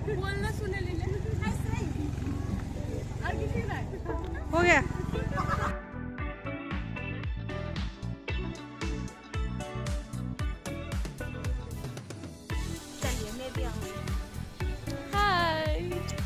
बोलना सुने लीजिए और किसी ना हो गया। चलिए मैं भी आऊंगी। हाय।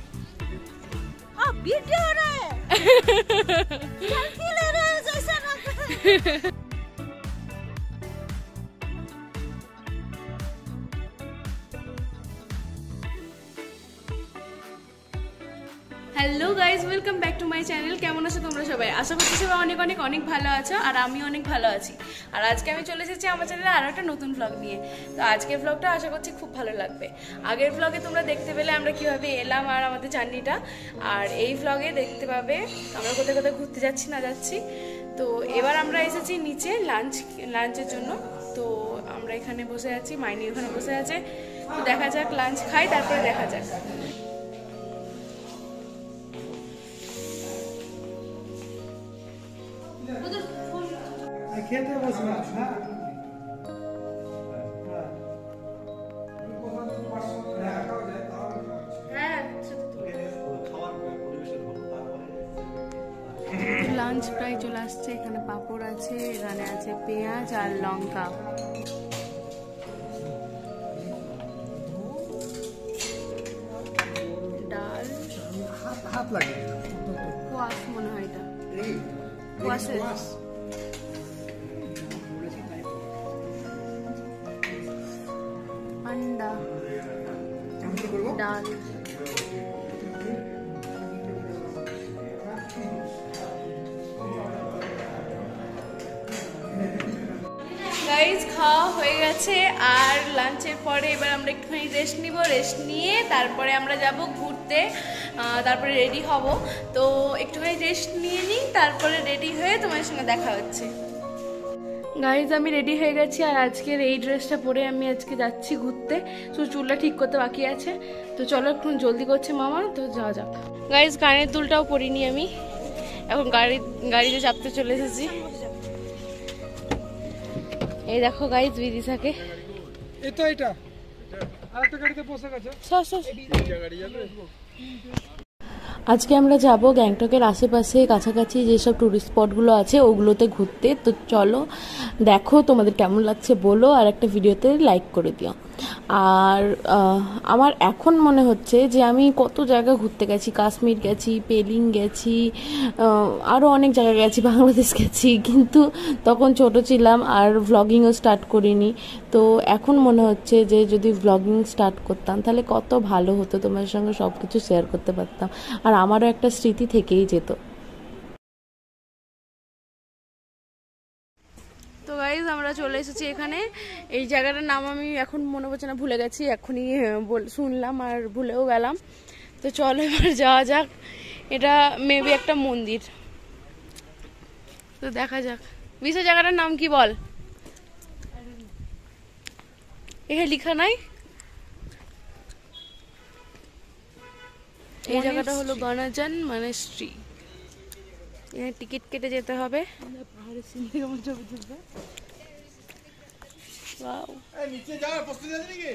आप वीडियो हो रहा है सेल्फी ले रहे हैं जैसा ना hello guys, welcome back to my channel. কেমন আছো তোমরা সবাই? আশা করছি সবাই অনেক অনেক অনেক ভালো আছো, আর আমি অনেক ভালো আছি। আর আজকে আমি চলে এসেছি আমার চ্যানেলে আরও একটা নতুন ভ্লগ নিয়ে। তো আজকের ভ্লগটা আশা করছি খুব ভালো লাগবে। আগের ভ্লগে তোমরা দেখতে পেলে আমরা কীভাবে এলাম আর আমাদের জার্নিটা, আর এই ভ্লগে দেখতে পাবে আমরা কোথায় কোথায় ঘুরতে যাচ্ছি না যাচ্ছি। তো এবার আমরা এসেছি নিচে লাঞ্চের জন্য। তো আমরা এখানে বসে আছি, মাইনি ওখানে বসে আছে। তো দেখা যাক, লাঞ্চ খাই তারপরে দেখা যাক। খেতে বসলাম। লাঞ্চ প্রায় চলে আসছে। এখানে পাঁপড় আছে, এখানে আছে পেঁয়াজ আর লঙ্কা। ডাল, হাত লাগে কোয়াশ মনে হয় এটা, কোয়াশের अंडा, डाल। গাইজ খাওয়া হয়ে গেছে, আর লাঞ্চের পরে এবার আমরা একটুখানি রেস্ট নিব। রেস্ট নিয়ে তারপরে আমরা যাব ঘুরতে, তারপরে রেডি হব। তো একটুখানি রেস্ট নিয়ে নিই, তারপরে রেডি হয়ে তোমার সঙ্গে দেখা হচ্ছে। গাইজ আমি রেডি হয়ে গেছি, আর আজকের এই ড্রেসটা পরে আমি আজকে যাচ্ছি ঘুরতে। শুধু চুলটা ঠিক করতে বাকি আছে। তো চলো, একটু জলদি করছে মামা, তো যাওয়া যাক। গাইজ কানের দুলটাও পরিনি আমি, এখন গাড়িতে চাপতে চলে এসেছি। এই দেখো গাইজ বিদিশাকে, এটা আরেকটা গাড়িতে বসে গেছে। আজকে আমরা যাব গ্যাংটকের আশেপাশে কাছাকাছি যেসব টুরিস্ট স্পটগুলো আছে ওগুলোতে ঘুরতে। তো চলো, দেখো তোমাদের কেমন লাগছে বলো, আর একটা ভিডিওতে লাইক করে দিও। আর আমার এখন মনে হচ্ছে যে আমি কত জায়গা ঘুরতে গেছি। কাশ্মীর গেছি, পেলিং গেছি, আরও অনেক জায়গায় গেছি, বাংলাদেশ গেছি, কিন্তু তখন ছোট ছিলাম আর ভ্লগিংও স্টার্ট করিনি। তো এখন মনে হচ্ছে যে যদি ভ্লগিং স্টার্ট করতাম তাহলে কত ভালো হতো, তোমাদের সঙ্গে সব কিছু শেয়ার করতে পারতাম, আর আমারও একটা স্মৃতি থেকেই যেত। তো গাইজ আমরা চলে এসেছি এখানে। এই জায়গাটার নাম আমি এখন মনে পড়ছে না, ভুলে গেছি। এখনই শুনলাম আর ভুলেও গেলাম। তো চলো এবার যাওয়া যাক। এটা মেবি একটা মন্দির, তো দেখা যাক। বিশেষ জায়গাটার নাম কি বল? এখানে লেখা নাই। এই জায়গাটা হলো গণজন মনেস্ট্রি। এখানে টিকিট কেটে যেতে হবে। পাহাড়ের সিঁড়ি কেমন ছবি তুলবে। ওয়াও, নিচে যাওয়ার প্রস্তুতি আছে নাকি?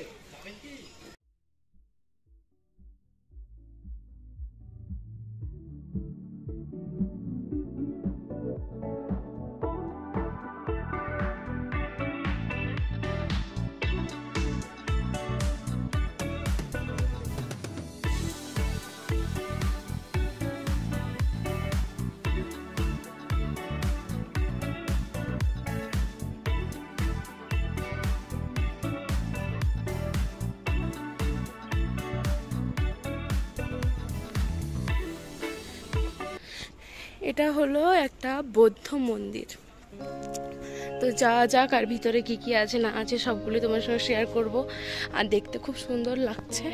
এটা হলো একটা বৌদ্ধ মন্দির। তো যাওয়া যাক, আর ভিতরে কি কি আছে না আছে সবগুলো তোমার সঙ্গে শেয়ার করব। আর দেখতে খুব সুন্দর লাগছে।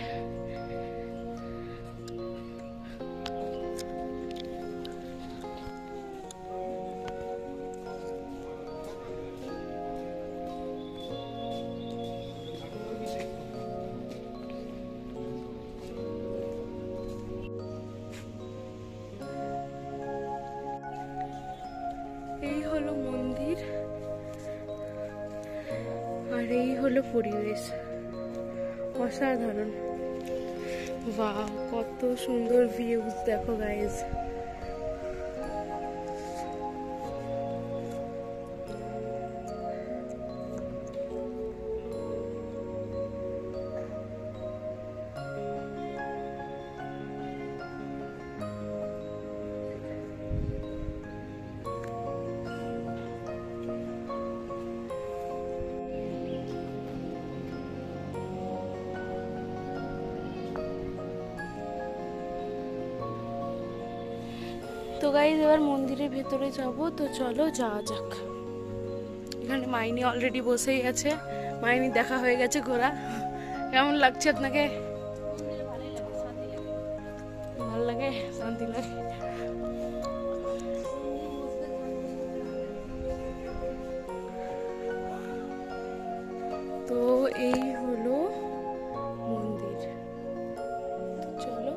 এই হলো মন্দির, আর এই হলো পরিবেশ। অসাধারণ। বাহ, কত সুন্দর ভিউজ দেখো গাইজ। তো গাইজ এবার মন্দিরের ভেতরে যাব, তো চলো যাওয়া যাক। এখানে মাইনি অলরেডি বসেই আছে, মাইনি দেখা হয়ে গেছে ঘোরা। কেমন লাগছে আপনাকে? ভালো লাগে, শান্তি লাগে। তো এই হলো মন্দির, তো চলো।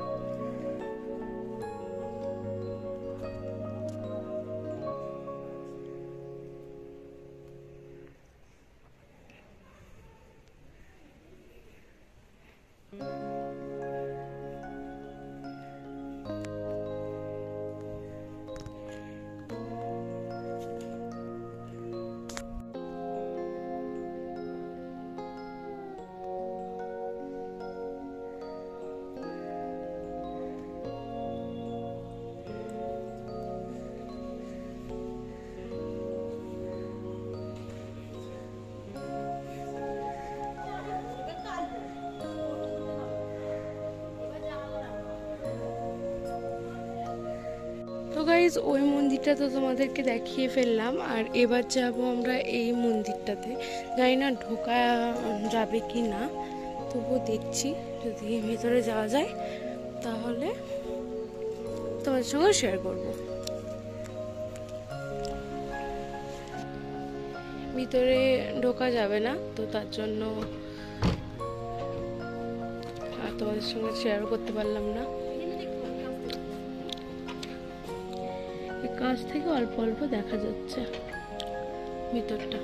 তো গাইজ ওই মন্দিরটা তো তোমাদেরকে দেখিয়ে ফেললাম, আর এবার যাব আমরা এই মন্দিরটাতে। জানি না ঢোকা যাবে কি না, তবুও দেখছি যদি ভেতরে যাওয়া যায় তাহলে তোমাদের সঙ্গে শেয়ার করব। ভিতরে ঢোকা যাবে না, তো তার জন্য আর তোমাদের সঙ্গে শেয়ার করতে পারলাম না। কাছ থেকে অল্প অল্প দেখা যাচ্ছে ভিতরটা।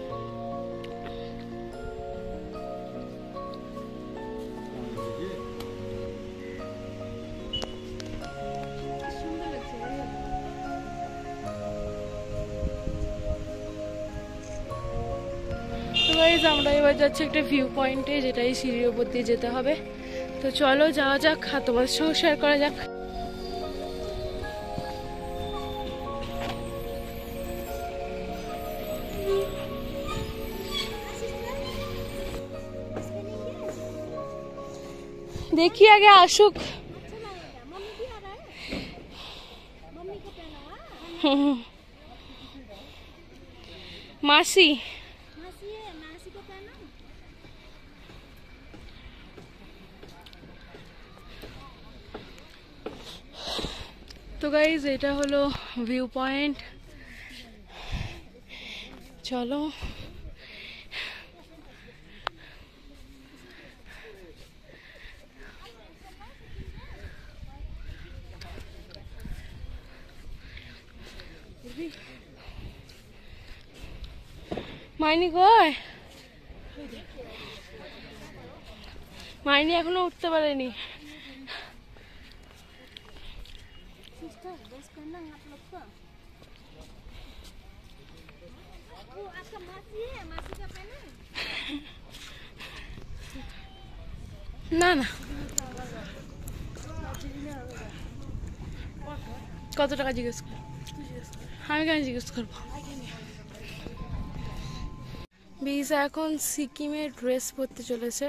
তো গাইস আমরা এবার যাচ্ছি একটা ভিউ পয়েন্টে, যেটাই সিঁড়ির উপর দিয়ে যেতে হবে। তো চলো যাওয়া যাক, আর তোমাদের সঙ্গে শেয়ার করা যাক। देखिए आगे आशुक मासी तो गाइज এটা হলো ভিউ পয়েন্ট। চলো মাইনি কই? মাইনি এখনো উঠতে পারেনি। না না, কত টাকা জিজ্ঞেস কর? আমি কেন জিজ্ঞেস করবো? বিজা এখন সিকিমের ড্রেস পরতে চলেছে।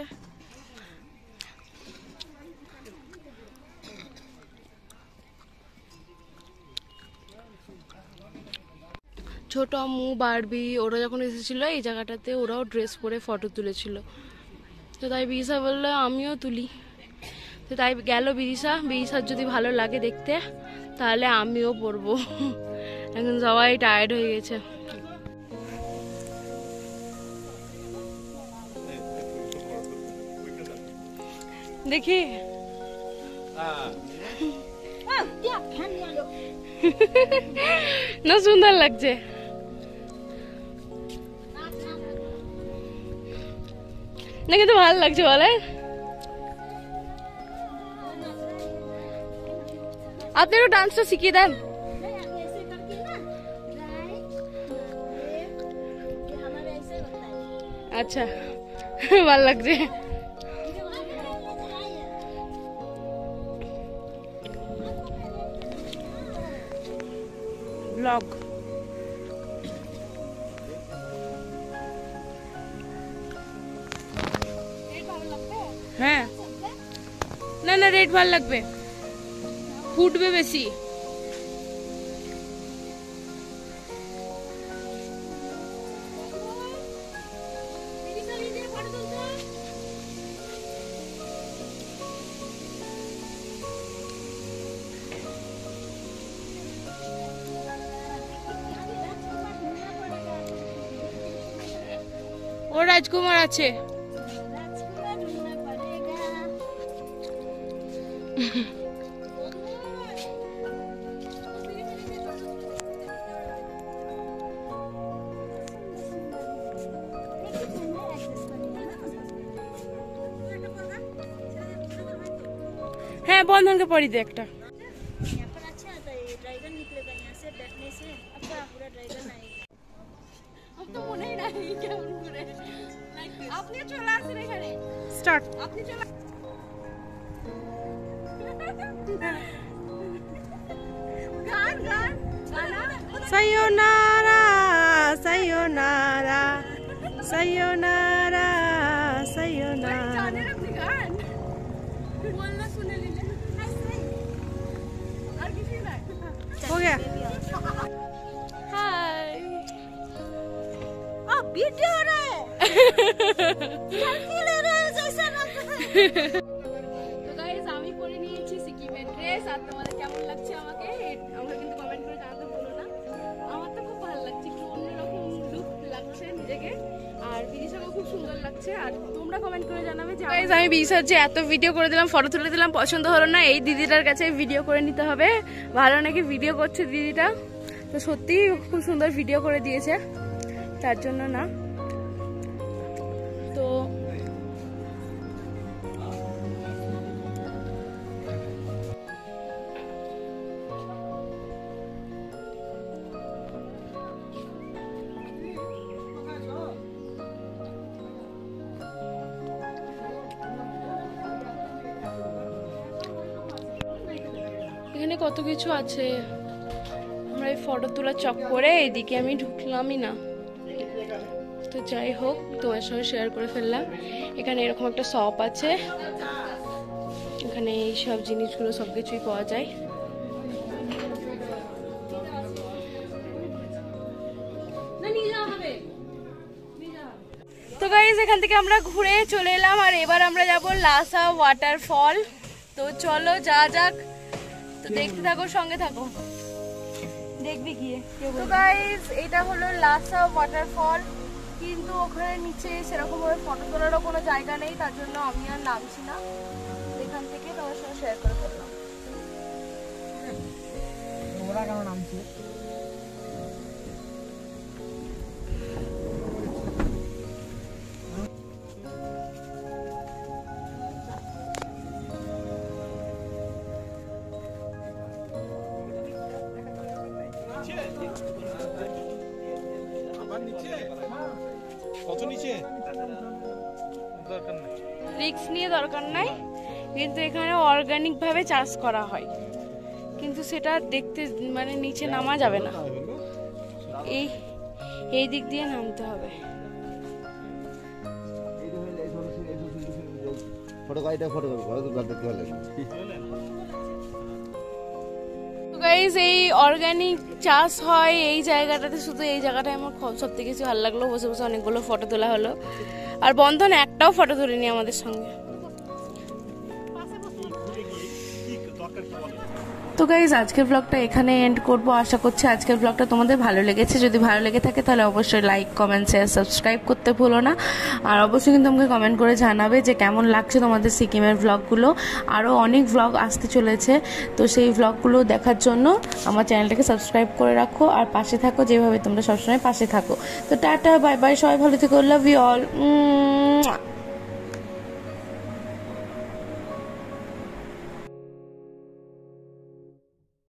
ছোট আম্মু বারবি ওরা যখন এসেছিল এই জায়গাটাতে, ওরাও ড্রেস পরে ফটো তুলেছিল। তো তাই বিদিশা বললো আমিও তুলি, তো তাই গেল বিদিশা। বিদিশার যদি ভালো লাগে দেখতে তাহলে আমিও পরবো। এখন সবাই টায়ার্ড হয়ে গেছে। দেখি না, সুন্দর লাগছে। না কিন্তু ভালো লাগছে বলে। আপনি একটু ডান্সটা শিখিয়ে দেন। ऐसे करके ना राइट लेफ्ट ये हमारे ऐसे होता है। আচ্ছা ভালো লাগছে। ব্লগ হ্যাঁ, না না রেড ভালো লাগবে, ফুটবে বেশি। ও রাজকুমার আছে। राजकुमार ढूंढना पड़ेगा। হ্যাঁ বন্ধনকে পরি দে একটা। यहाँ पर अच्छा आता है, ड्रैगन निकलेगा यहाँ से बैठने से आपका पूरा ड्रैगन आएगा। अब तो মনে নাই কেমন করে আপনি চলে আসেন এখানে। স্টার্ট। আপনি চলে গান গান গানা sayonara sayonara sayonara sayonara জানেন আপনি গান বলনা শুনে নিলেন আর কিছু না हो गया। हाय अब वीडियो हो रहा है। सेल्फी ले रहे हैं जैसे তো गाइस আমি পরে নিয়েছি সিকিমের ড্রেস। আর তোমাদের কেমন লাগছে আমাকে কিন্তু কমেন্ট করে জানাতে ভুলো না। আমার তো খুব ভালো লাগছে, একটু অন্যরকম লুক লাগছে নিজেকে, আর বিদিশাকে খুব সুন্দর লাগছে। আর তোমরা কমেন্ট করে জানাবে যে গাইস আমি বিদিশার যে এত ভিডিও করে দিলাম, ফটো তুলে দিলাম, পছন্দ হলো না, এই দিদিটার কাছে ভিডিও করে নিতে হবে। ভালো নাকি ভিডিও করছে দিদিটা, তো সত্যি খুব সুন্দর ভিডিও করে দিয়েছে, তার জন্য না। তো এখানে কত কিছু আছে। আমরা এই ফটো তোলা চক্করে এদিকে আমি ঢুকলামই না। তো যাই হোক, তোমার সঙ্গে শেয়ার করে ফেললাম। এখানে এরকম একটা শপ আছে, এখানে এই সব জিনিসগুলো সব কিছুই পাওয়া যায়। তো গাইস এখান থেকে আমরা ঘুরে চলে এলাম, আর এবার আমরা যাব লাসা ওয়াটারফল। তো চলো যা যাক, তো দেখতে থাকো, সঙ্গে থাকো, দেখবি গিয়ে। তো গাইস এটা হলো লাসা ওয়াটারফল, কিন্তু ওখানে নিচে সেরকম ভাবে ফটো তোলারও কোনো জায়গা নেই, তার জন্য আমি আর নামছি না। এখান থেকে তোমার সঙ্গে শেয়ার করে ফেললাম। ওরা কেন নামছে? রিস্ক নিয়ে দরকার নাই, কিন্তু এখানে অর্গানিক ভাবে চাষ করা হয়, কিন্তু সেটা দেখতে মানে নিচে নামা যাবে না, এই দিক দিয়ে নামতে হবে। গাইস এই অর্গানিক চাষ হয় এই জায়গাটাতে, শুধু এই জায়গাটায় আমার সব থেকে বেশি ভালো লাগলো। বসে বসে অনেকগুলো ফটো তোলা হলো, আর বন্ধন একটাও ফটো তুলিনি আমাদের সঙ্গে। তো গাইজ আজকের ব্লগটা এখানে এন্ড করবো। আশা করছি আজকের ব্লগটা তোমাদের ভালো লেগেছে। যদি ভালো লেগে থাকে তাহলে অবশ্যই লাইক, কমেন্ট, শেয়ার, সাবস্ক্রাইব করতে ভুলো না। আর অবশ্যই কিন্তু আমাকে কমেন্ট করে জানাবে যে কেমন লাগছে তোমাদের সিকিমের ব্লগগুলো। আরও অনেক ব্লগ আসতে চলেছে, তো সেই ব্লগগুলো দেখার জন্য আমার চ্যানেলটাকে সাবস্ক্রাইব করে রাখো আর পাশে থাকো, যেভাবে তোমরা সবসময় পাশে থাকো। তো টাটা, বাই বাই, সবাই ভালো থেকো, লাভ ইউ অল।